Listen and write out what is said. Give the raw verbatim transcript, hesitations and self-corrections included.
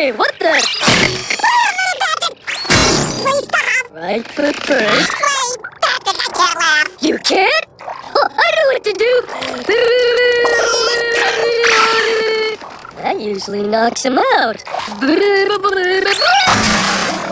Hey, what the? Please stop. Right foot first. Please, Patrick, I can't laugh. You can't? Oh, I know what to do. That usually knocks him out.